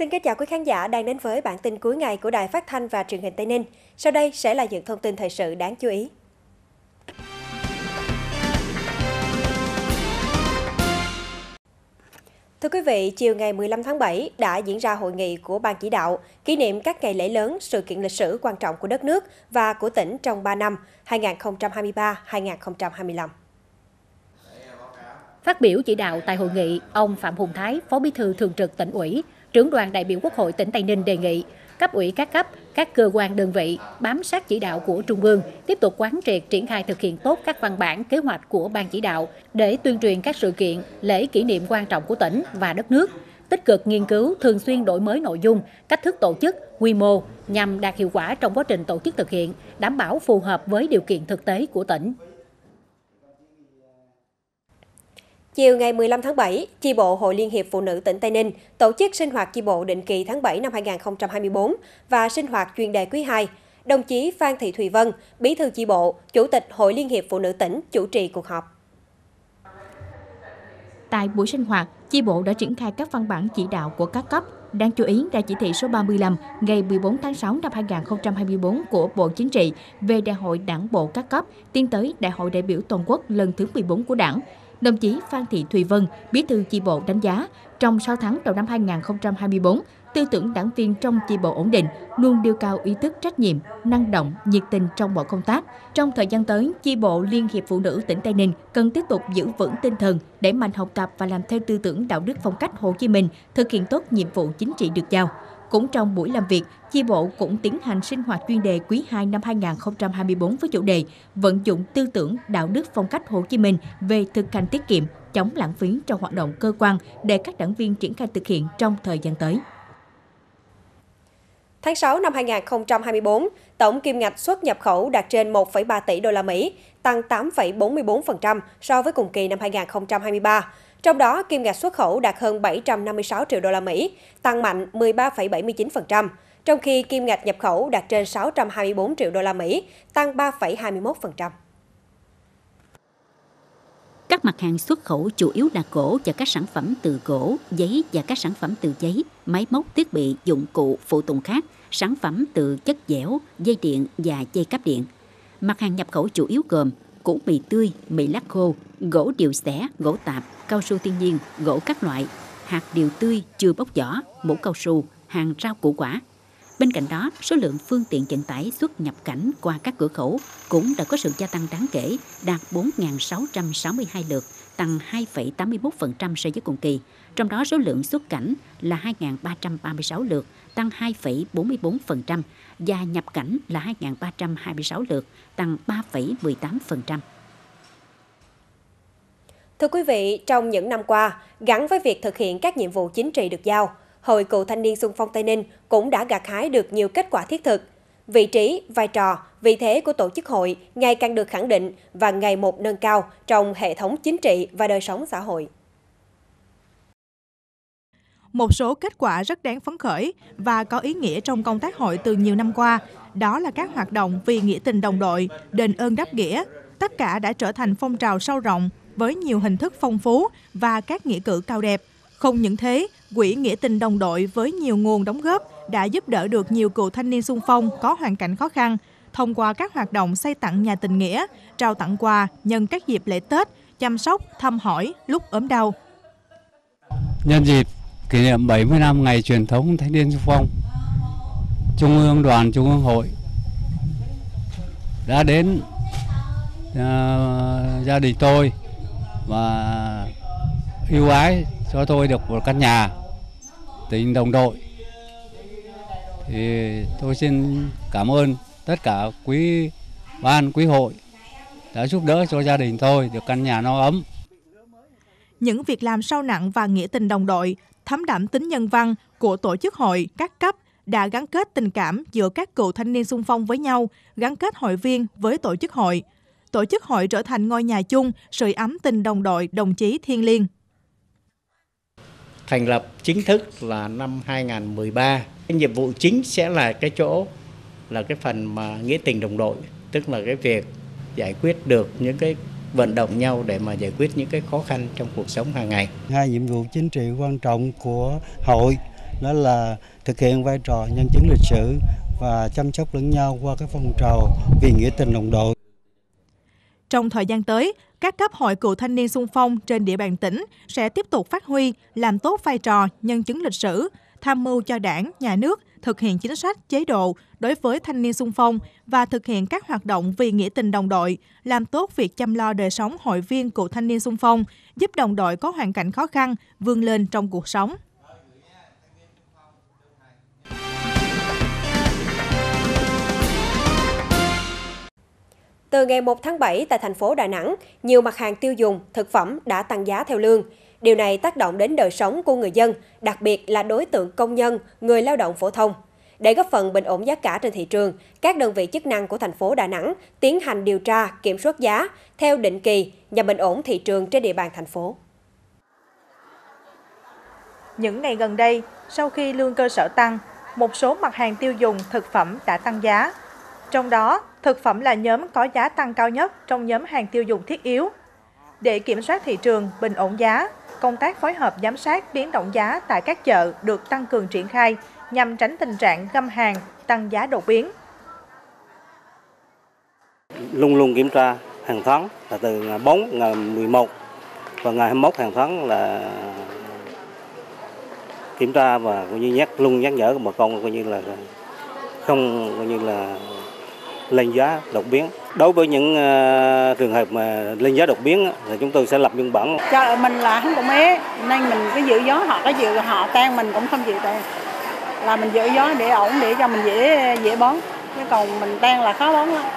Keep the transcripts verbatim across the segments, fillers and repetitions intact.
Xin kính chào quý khán giả đang đến với bản tin cuối ngày của Đài Phát thanh và Truyền hình Tây Ninh. Sau đây sẽ là những thông tin thời sự đáng chú ý. Thưa quý vị, chiều ngày mười lăm tháng bảy đã diễn ra hội nghị của Ban chỉ đạo kỷ niệm các ngày lễ lớn, sự kiện lịch sử quan trọng của đất nước và của tỉnh trong ba năm hai nghìn không trăm hai mươi ba đến hai nghìn không trăm hai mươi lăm. Phát biểu chỉ đạo tại hội nghị, ông Phạm Hùng Thái, Phó Bí thư Thường trực Tỉnh ủy, Trưởng đoàn đại biểu Quốc hội tỉnh Tây Ninh đề nghị cấp ủy các cấp, các cơ quan đơn vị bám sát chỉ đạo của Trung ương, tiếp tục quán triệt triển khai thực hiện tốt các văn bản kế hoạch của Ban chỉ đạo để tuyên truyền các sự kiện, lễ kỷ niệm quan trọng của tỉnh và đất nước, tích cực nghiên cứu, thường xuyên đổi mới nội dung, cách thức tổ chức, quy mô nhằm đạt hiệu quả trong quá trình tổ chức thực hiện, đảm bảo phù hợp với điều kiện thực tế của tỉnh. Chiều ngày mười lăm tháng bảy, chi bộ Hội Liên hiệp Phụ nữ tỉnh Tây Ninh tổ chức sinh hoạt chi bộ định kỳ tháng bảy năm hai nghìn không trăm hai mươi tư và sinh hoạt chuyên đề quý hai. Đồng chí Phan Thị Thùy Vân, Bí thư chi bộ, Chủ tịch Hội Liên hiệp Phụ nữ tỉnh chủ trì cuộc họp. Tại buổi sinh hoạt, chi bộ đã triển khai các văn bản chỉ đạo của các cấp. Đáng chú ý là chỉ thị số ba mươi lăm ngày mười bốn tháng sáu năm hai nghìn không trăm hai mươi tư của Bộ Chính trị về Đại hội Đảng bộ các cấp tiến tới Đại hội đại biểu toàn quốc lần thứ mười bốn của Đảng. Đồng chí Phan Thị Thùy Vân, Bí thư chi bộ đánh giá, trong sáu tháng đầu năm hai nghìn không trăm hai mươi tư, tư tưởng đảng viên trong chi bộ ổn định, luôn nêu cao ý thức trách nhiệm, năng động, nhiệt tình trong mọi công tác. Trong thời gian tới, chi bộ Liên hiệp Phụ nữ tỉnh Tây Ninh cần tiếp tục giữ vững tinh thần, đẩy mạnh học tập và làm theo tư tưởng đạo đức phong cách Hồ Chí Minh, thực hiện tốt nhiệm vụ chính trị được giao. Cũng trong buổi làm việc, chi bộ cũng tiến hành sinh hoạt chuyên đề quý hai năm hai nghìn không trăm hai mươi tư với chủ đề vận dụng tư tưởng đạo đức phong cách Hồ Chí Minh về thực hành tiết kiệm, chống lãng phí trong hoạt động cơ quan để các đảng viên triển khai thực hiện trong thời gian tới. Tháng sáu năm hai nghìn không trăm hai mươi tư, tổng kim ngạch xuất nhập khẩu đạt trên một phẩy ba tỷ đô la Mỹ, tăng tám phẩy bốn mươi tư phần trăm so với cùng kỳ năm hai nghìn không trăm hai mươi ba. Trong đó, kim ngạch xuất khẩu đạt hơn bảy trăm năm mươi sáu triệu đô la Mỹ, tăng mạnh mười ba phẩy bảy mươi chín phần trăm, trong khi kim ngạch nhập khẩu đạt trên sáu trăm hai mươi tư triệu đô la Mỹ, tăng ba phẩy hai mươi mốt phần trăm. Các mặt hàng xuất khẩu chủ yếu là gỗ và các sản phẩm từ gỗ, giấy và các sản phẩm từ giấy, máy móc, thiết bị, dụng cụ, phụ tùng khác, sản phẩm từ chất dẻo, dây điện và dây cáp điện. Mặt hàng nhập khẩu chủ yếu gồm củ mì tươi, mì lát khô, gỗ điều xẻ, gỗ tạp, cao su thiên nhiên, gỗ các loại, hạt điều tươi chưa bóc vỏ, mũ cao su, hàng rau củ quả. Bên cạnh đó, số lượng phương tiện vận tải xuất nhập cảnh qua các cửa khẩu cũng đã có sự gia tăng đáng kể, đạt bốn nghìn sáu trăm sáu mươi hai lượt, tăng hai phẩy tám mươi mốt phần trăm so với cùng kỳ. Trong đó, số lượng xuất cảnh là hai nghìn ba trăm ba mươi sáu lượt, tăng hai phẩy bốn mươi tư phần trăm, và nhập cảnh là hai nghìn ba trăm hai mươi sáu lượt, tăng ba phẩy mười tám phần trăm. Thưa quý vị, trong những năm qua, gắn với việc thực hiện các nhiệm vụ chính trị được giao, Hội Cựu Thanh niên Xung phong Tây Ninh cũng đã gặt hái được nhiều kết quả thiết thực. Vị trí, vai trò, vị thế của tổ chức hội ngày càng được khẳng định và ngày một nâng cao trong hệ thống chính trị và đời sống xã hội. Một số kết quả rất đáng phấn khởi và có ý nghĩa trong công tác hội từ nhiều năm qua, đó là các hoạt động vì nghĩa tình đồng đội, đền ơn đáp nghĩa. Tất cả đã trở thành phong trào sâu rộng với nhiều hình thức phong phú và các nghĩa cử cao đẹp. Không những thế, Quỹ Nghĩa tình đồng đội với nhiều nguồn đóng góp đã giúp đỡ được nhiều cựu thanh niên xung phong có hoàn cảnh khó khăn thông qua các hoạt động xây tặng nhà tình nghĩa, trao tặng quà nhân các dịp lễ Tết, chăm sóc, thăm hỏi lúc ốm đau. Nhân dịp kỷ niệm bảy mươi năm ngày truyền thống thanh niên xung phong, Trung ương Đoàn Trung ương Hội đã đến uh, gia đình tôi và ưu ái cho tôi được một căn nhà tình đồng đội. Thì tôi xin cảm ơn tất cả quý ban, quý hội đã giúp đỡ cho gia đình tôi được căn nhà no ấm. Những việc làm sâu nặng và nghĩa tình đồng đội, thấm đậm tính nhân văn của tổ chức hội các cấp đã gắn kết tình cảm giữa các cựu thanh niên xung phong với nhau, gắn kết hội viên với tổ chức hội. Tổ chức hội trở thành ngôi nhà chung, sưởi ấm tình đồng đội, đồng chí thiêng liêng. Thành lập chính thức là năm hai nghìn không trăm mười ba. Cái nhiệm vụ chính sẽ là cái chỗ là cái phần mà nghĩa tình đồng đội, tức là cái việc giải quyết được những cái vận động nhau để mà giải quyết những cái khó khăn trong cuộc sống hàng ngày. Hai nhiệm vụ chính trị quan trọng của hội đó là thực hiện vai trò nhân chứng lịch sử và chăm sóc lẫn nhau qua cái phong trào vì nghĩa tình đồng đội. Trong thời gian tới, các cấp hội cựu thanh niên xung phong trên địa bàn tỉnh sẽ tiếp tục phát huy, làm tốt vai trò nhân chứng lịch sử, tham mưu cho Đảng, Nhà nước thực hiện chính sách, chế độ đối với thanh niên xung phong và thực hiện các hoạt động vì nghĩa tình đồng đội, làm tốt việc chăm lo đời sống hội viên cựu thanh niên xung phong, giúp đồng đội có hoàn cảnh khó khăn vươn lên trong cuộc sống. Từ ngày một tháng bảy tại thành phố Đà Nẵng, nhiều mặt hàng tiêu dùng, thực phẩm đã tăng giá theo lương. Điều này tác động đến đời sống của người dân, đặc biệt là đối tượng công nhân, người lao động phổ thông. Để góp phần bình ổn giá cả trên thị trường, các đơn vị chức năng của thành phố Đà Nẵng tiến hành điều tra, kiểm soát giá theo định kỳ nhằm bình ổn thị trường trên địa bàn thành phố. Những ngày gần đây, sau khi lương cơ sở tăng, một số mặt hàng tiêu dùng, thực phẩm đã tăng giá. Trong đó, thực phẩm là nhóm có giá tăng cao nhất trong nhóm hàng tiêu dùng thiết yếu. Để kiểm soát thị trường, bình ổn giá, công tác phối hợp giám sát biến động giá tại các chợ được tăng cường triển khai nhằm tránh tình trạng găm hàng, tăng giá đột biến. Luôn luôn kiểm tra hàng tháng là từ ngày bốn, ngày mười một và ngày hai mươi mốt hàng tháng là kiểm tra và coi như nhắc luôn nhắc nhở bà con coi như là không coi như là lên giá đột biến. Đối với những uh, trường hợp mà lên giá đột biến á, thì chúng tôi sẽ lập biên bản. Cho mình là không đồng ý nên mình cứ giữ gió, họ có giữ họ tan mình cũng không chịu tan. Là mình giữ gió để ổn để cho mình dễ dễ bón, chứ còn mình tan là khó bón lắm.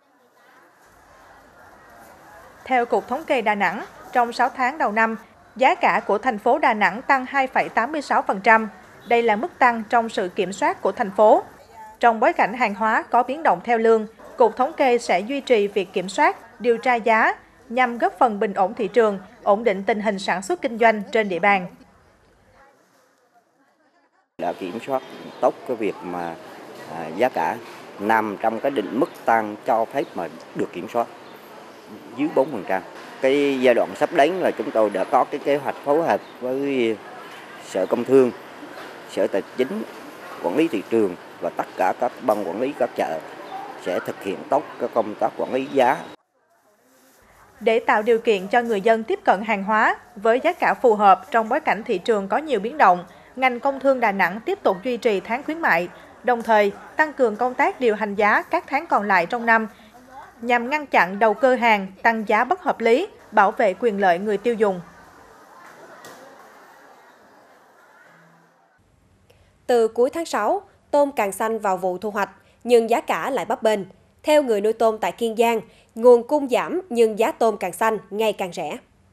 Theo Cục Thống kê Đà Nẵng, trong sáu tháng đầu năm, giá cả của thành phố Đà Nẵng tăng hai phẩy tám mươi sáu phần trăm. Đây là mức tăng trong sự kiểm soát của thành phố. Trong bối cảnh hàng hóa có biến động theo lương, Cục Thống kê sẽ duy trì việc kiểm soát, điều tra giá nhằm góp phần bình ổn thị trường, ổn định tình hình sản xuất kinh doanh trên địa bàn. Đã kiểm soát tốt cái việc mà à, giá cả nằm trong cái định mức tăng cho phép mà được kiểm soát dưới bốn phần trăm. Cái giai đoạn sắp đến là chúng tôi đã có cái kế hoạch phối hợp với Sở Công Thương, Sở Tài chính, Quản lý thị trường và tất cả các ban quản lý các chợ sẽ thực hiện tốt các công tác quản lý giá. Để tạo điều kiện cho người dân tiếp cận hàng hóa với giá cả phù hợp trong bối cảnh thị trường có nhiều biến động, ngành công thương Đà Nẵng tiếp tục duy trì tháng khuyến mại, đồng thời tăng cường công tác điều hành giá các tháng còn lại trong năm nhằm ngăn chặn đầu cơ hàng, tăng giá bất hợp lý, bảo vệ quyền lợi người tiêu dùng. Từ cuối tháng sáu, tôm càng xanh vào vụ thu hoạch, nhưng giá cả lại bấp bênh. Theo người nuôi tôm tại Kiên Giang, nguồn cung giảm nhưng giá tôm càng xanh ngày càng rẻ.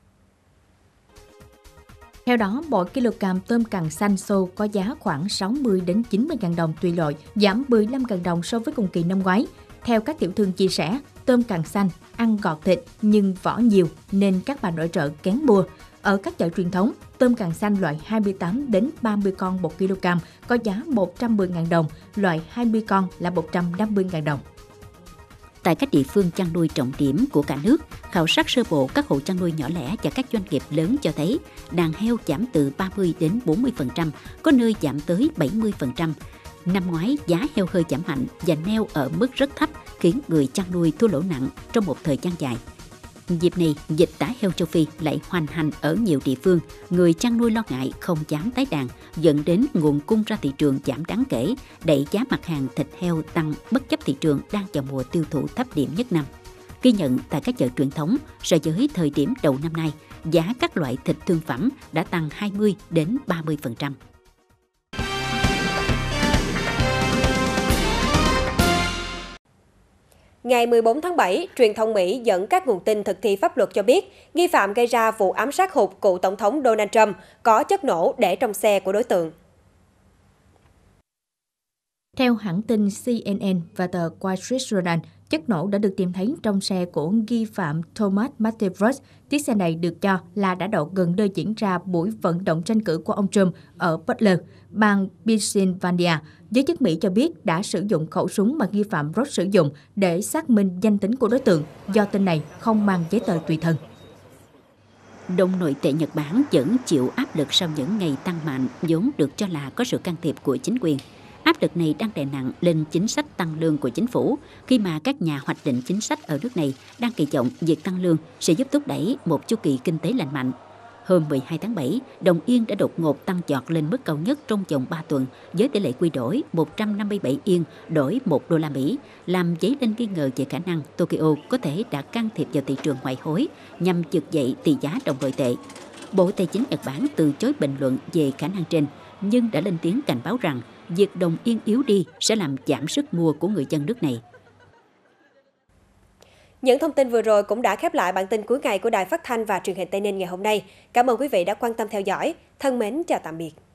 Theo đó, mỗi kg tôm càng xanh xô có giá khoảng sáu mươi đến chín mươi nghìn đồng tùy loại, giảm mười lăm nghìn đồng so với cùng kỳ năm ngoái. Theo các tiểu thương chia sẻ, tôm càng xanh ăn ngọt thịt nhưng vỏ nhiều nên các bà nội trợ kén mua. Ở các chợ truyền thống, tôm càng xanh loại hai mươi tám đến ba mươi con một kg có giá một trăm mười nghìn đồng, loại hai mươi con là một trăm năm mươi nghìn đồng. Tại các địa phương chăn nuôi trọng điểm của cả nước, khảo sát sơ bộ các hộ chăn nuôi nhỏ lẻ và các doanh nghiệp lớn cho thấy đàn heo giảm từ ba mươi đến bốn mươi phần trăm, có nơi giảm tới bảy mươi phần trăm. Năm ngoái, giá heo hơi giảm mạnh và neo ở mức rất thấp, khiến người chăn nuôi thua lỗ nặng trong một thời gian dài. Dịp này, dịch tả heo châu Phi lại hoành hành ở nhiều địa phương, người chăn nuôi lo ngại không dám tái đàn, dẫn đến nguồn cung ra thị trường giảm đáng kể, đẩy giá mặt hàng thịt heo tăng bất chấp thị trường đang vào mùa tiêu thụ thấp điểm nhất năm. Ghi nhận tại các chợ truyền thống, so với thời điểm đầu năm nay, giá các loại thịt thương phẩm đã tăng hai mươi đến ba mươi phần trăm. Ngày mười bốn tháng bảy, truyền thông Mỹ dẫn các nguồn tin thực thi pháp luật cho biết nghi phạm gây ra vụ ám sát hụt cựu Tổng thống Donald Trump có chất nổ để trong xe của đối tượng. Theo hãng tin C N N và tờ Wall Street Journal, chất nổ đã được tìm thấy trong xe của nghi phạm Thomas Matthews. Chiếc xe này được cho là đã đậu gần nơi diễn ra buổi vận động tranh cử của ông Trump ở Butler, bang Pennsylvania. Giới chức Mỹ cho biết đã sử dụng khẩu súng mà nghi phạm Ross sử dụng để xác minh danh tính của đối tượng, do tên này không mang giấy tờ tùy thân. Đồng nội tệ Nhật Bản vẫn chịu áp lực sau những ngày tăng mạnh vốn được cho là có sự can thiệp của chính quyền. Áp lực này đang đè nặng lên chính sách tăng lương của chính phủ khi mà các nhà hoạch định chính sách ở nước này đang kỳ vọng việc tăng lương sẽ giúp thúc đẩy một chu kỳ kinh tế lành mạnh. Hôm mười hai tháng bảy, đồng yên đã đột ngột tăng chọt lên mức cao nhất trong vòng ba tuần với tỷ lệ quy đổi một trăm năm mươi bảy yên đổi một đô la Mỹ, làm dấy lên nghi ngờ về khả năng Tokyo có thể đã can thiệp vào thị trường ngoại hối nhằm vực dậy tỷ giá đồng nội tệ. Bộ Tài chính Nhật Bản từ chối bình luận về khả năng trên, nhưng đã lên tiếng cảnh báo rằng việc đồng yên yếu đi sẽ làm giảm sức mua của người dân nước này. Những thông tin vừa rồi cũng đã khép lại bản tin cuối ngày của Đài Phát thanh và Truyền hình Tây Ninh ngày hôm nay. Cảm ơn quý vị đã quan tâm theo dõi. Thân mến chào tạm biệt.